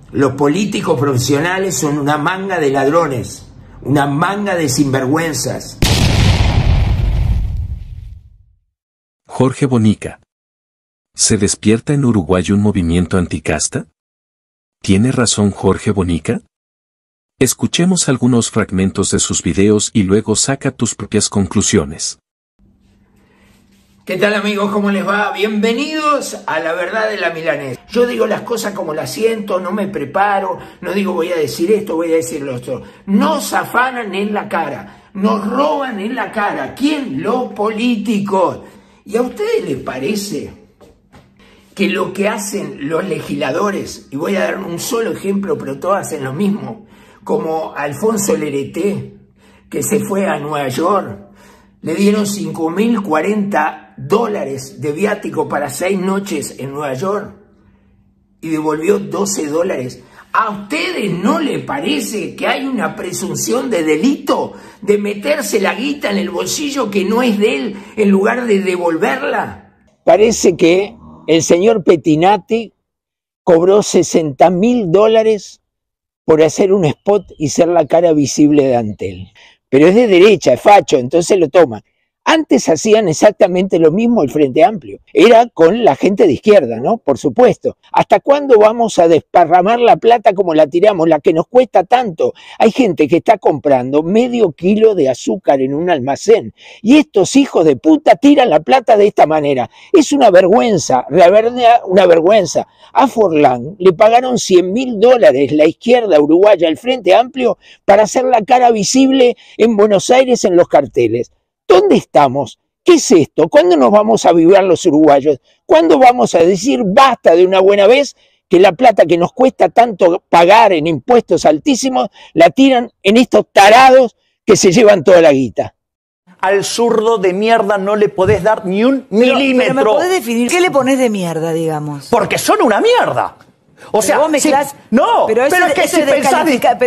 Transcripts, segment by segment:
Los políticos profesionales son una manga de ladrones, una manga de sinvergüenzas. Jorge Bonica. ¿Se despierta en Uruguay un movimiento anticasta? ¿Tiene razón Jorge Bonica? Escuchemos algunos fragmentos de sus videos y luego saca tus propias conclusiones. ¿Qué tal amigos? ¿Cómo les va? Bienvenidos a La Verdad de la Milanesa. Yo digo las cosas como las siento, no me preparo, no digo voy a decir esto, voy a decir lo otro. Nos afanan en la cara, nos roban en la cara. ¿Quién? Los políticos. ¿Y a ustedes les parece que lo que hacen los legisladores, y voy a dar un solo ejemplo, pero todos hacen lo mismo, como Alfonso Lerete, que se fue a Nueva York, le dieron $5.040 de viático para 6 noches en Nueva York y devolvió $12. ¿A ustedes no les parece que hay una presunción de delito de meterse la guita en el bolsillo que no es de él en lugar de devolverla? Parece que el señor Pettinati cobró $60.000 por hacer un spot y ser la cara visible de Antel. Pero es de derecha, es facho, entonces lo toman. Antes hacían exactamente lo mismo el Frente Amplio. Era con la gente de izquierda, ¿no? Por supuesto. ¿Hasta cuándo vamos a desparramar la plata como la tiramos, la que nos cuesta tanto? Hay gente que está comprando medio kilo de azúcar en un almacén. Y estos hijos de puta tiran la plata de esta manera. Es una vergüenza, la verdad, una vergüenza. A Forlán le pagaron $100.000 la izquierda uruguaya, el Frente Amplio, para hacer la cara visible en Buenos Aires en los carteles. ¿Dónde estamos? ¿Qué es esto? ¿Cuándo nos vamos a vibrar los uruguayos? ¿Cuándo vamos a decir basta de una buena vez que la plata que nos cuesta tanto pagar en impuestos altísimos la tiran en estos tarados que se llevan toda la guita? Al zurdo de mierda no le podés dar ni un milímetro. Pero ¿me podés definir qué le ponés de mierda, digamos? Porque son una mierda. O sea, vos mezclás, no, pero es que si pensás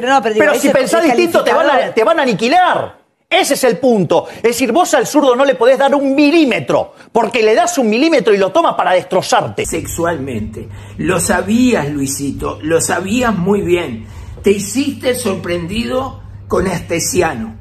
distinto te van a aniquilar. Ese es el punto. Es decir, vos al zurdo no le podés dar un milímetro, porque le das un milímetro y lo tomas para destrozarte. Sexualmente. Lo sabías, Luisito, lo sabías muy bien. Te hiciste sorprendido con Astesiano,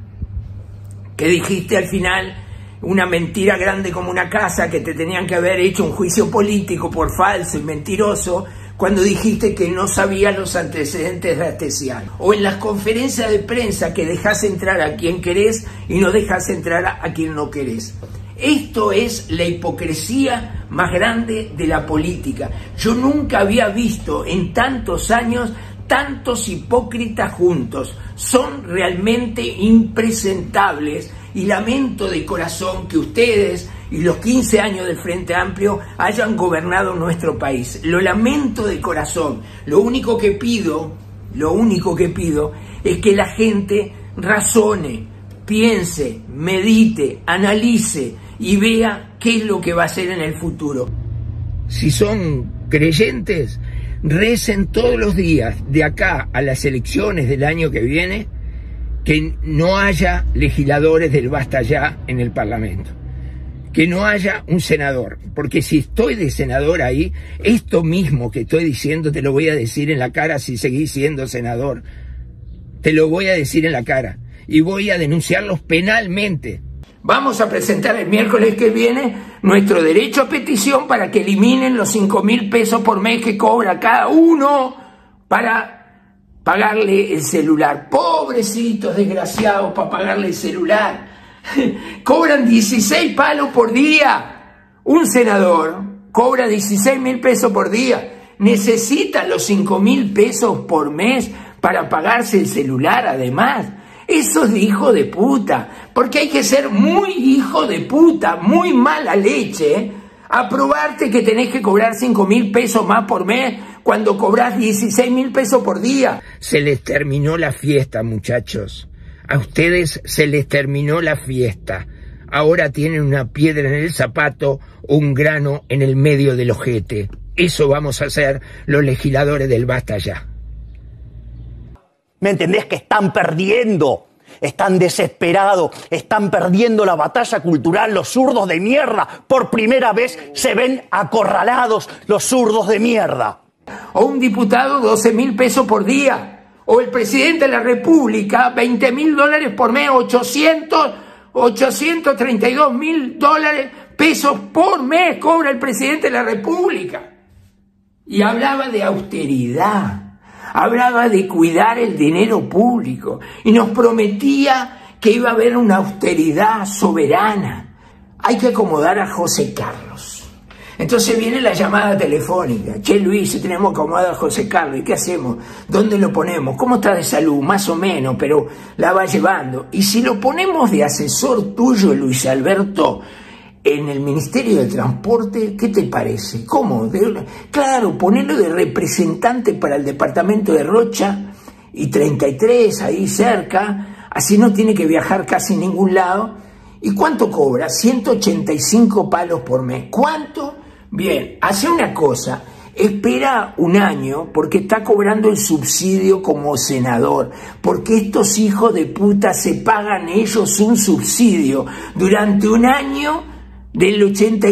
que dijiste al final una mentira grande como una casa, que te tenían que haber hecho un juicio político por falso y mentiroso, cuando dijiste que no sabías los antecedentes de Astesiano. O en las conferencias de prensa que dejás entrar a quien querés y no dejás entrar a quien no querés. Esto es la hipocresía más grande de la política. Yo nunca había visto en tantos años tantos hipócritas juntos. Son realmente impresentables y lamento de corazón que ustedes y los 15 años del Frente Amplio hayan gobernado nuestro país. Lo lamento de corazón. Lo único que pido es que la gente razone, piense, medite, analice y vea qué es lo que va a hacer en el futuro. Si son creyentes, recen todos los días de acá a las elecciones del año que viene que no haya legisladores del Basta Ya en el Parlamento. Que no haya un senador, porque si estoy de senador ahí, esto mismo que estoy diciendo te lo voy a decir en la cara si seguís siendo senador. Te lo voy a decir en la cara y voy a denunciarlos penalmente. Vamos a presentar el miércoles que viene nuestro derecho a petición para que eliminen los 5.000 pesos por mes que cobra cada uno para pagarle el celular. Pobrecitos desgraciados para pagarle el celular. Cobran 16 palos por día. Un senador cobra 16.000 pesos por día. Necesita los 5.000 pesos por mes para pagarse el celular además. Eso es de hijo de puta. Porque hay que ser muy hijo de puta, muy mala leche, aprobarte que tenés que cobrar 5.000 pesos más por mes cuando cobrás 16.000 pesos por día. Se les terminó la fiesta, muchachos. A ustedes se les terminó la fiesta. Ahora tienen una piedra en el zapato o un grano en el medio del ojete. Eso vamos a hacer los legisladores del Basta Ya. ¿Me entendés? Que están perdiendo. Están desesperados. Están perdiendo la batalla cultural. Los zurdos de mierda. Por primera vez se ven acorralados los zurdos de mierda. O un diputado 12.000 pesos por día. O el presidente de la República, $20.000 por mes, 832.000 pesos por mes cobra el presidente de la República. Y hablaba de austeridad, hablaba de cuidar el dinero público y nos prometía que iba a haber una austeridad soberana. Hay que acomodar a José Carlos. Entonces viene la llamada telefónica. Che, Luis, si tenemos acomodado a José Carlos, ¿y qué hacemos? ¿Dónde lo ponemos? ¿Cómo está de salud? Más o menos, pero la va llevando. Y si lo ponemos de asesor tuyo, Luis Alberto, en el Ministerio de Transporte, ¿qué te parece? ¿Cómo? Claro, ponerlo de representante para el departamento de Rocha y 33, ahí cerca, así no tiene que viajar casi a ningún lado. ¿Y cuánto cobra? 185 palos por mes. ¿Cuánto? Bien, hace una cosa, espera un año porque está cobrando el subsidio como senador, porque estos hijos de puta se pagan ellos un subsidio durante un año del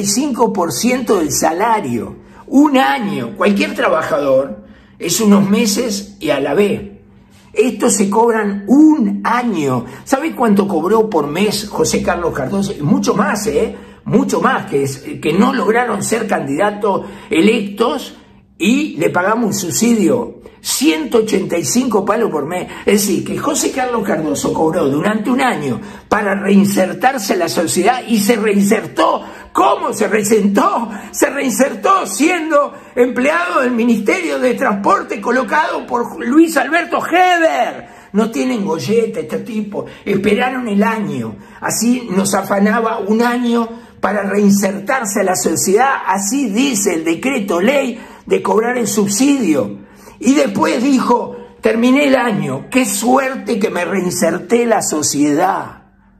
85% del salario. Un año, cualquier trabajador es unos meses y a la vez. Estos se cobran un año. ¿Sabe cuánto cobró por mes José Carlos Cardoso? Mucho más, mucho más, que no lograron ser candidatos electos y le pagamos un subsidio, 185 palos por mes. Es decir, que José Carlos Cardoso cobró durante un año para reinsertarse en la sociedad y se reinsertó. ¿Cómo se reinsertó? Se reinsertó siendo empleado del Ministerio de Transporte colocado por Luis Alberto Heber. No tienen golleta este tipo, esperaron el año, así nos afanaba un año para reinsertarse a la sociedad, así dice el decreto ley de cobrar el subsidio. Y después dijo, terminé el año, qué suerte que me reinserté en la sociedad.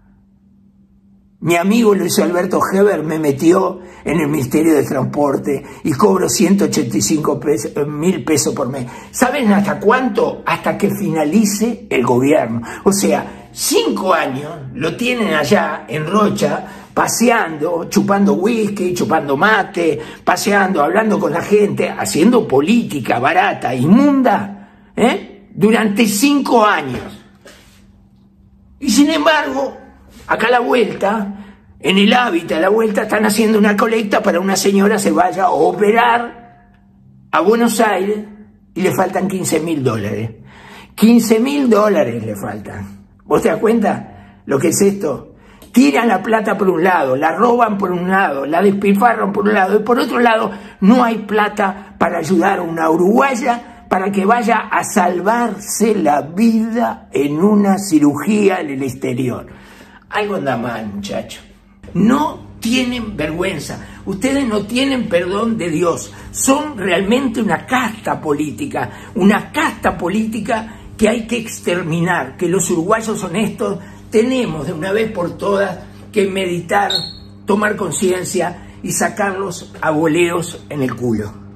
Mi amigo Luis Alberto Heber me metió en el Ministerio de Transporte y cobro 185.000 pesos por mes. ¿Saben hasta cuánto? Hasta que finalice el gobierno. O sea, 5 años lo tienen allá en Rocha, paseando, chupando whisky, chupando mate, paseando, hablando con la gente, haciendo política barata, inmunda, durante 5 años. Y sin embargo, acá a la vuelta, en el Hábitat, a la vuelta, están haciendo una colecta para una señora se vaya a operar a Buenos Aires y le faltan $15.000. $15.000 le faltan. ¿Vos te das cuenta lo que es esto? Tiran la plata por un lado, la roban por un lado, la despilfarran por un lado y por otro lado no hay plata para ayudar a una uruguaya para que vaya a salvarse la vida en una cirugía en el exterior. Algo anda mal, muchachos. No tienen vergüenza. Ustedes no tienen perdón de Dios. Son realmente una casta política que hay que exterminar, que los uruguayos honestos tenemos de una vez por todas que meditar, tomar conciencia y sacarlos a boleos en el culo.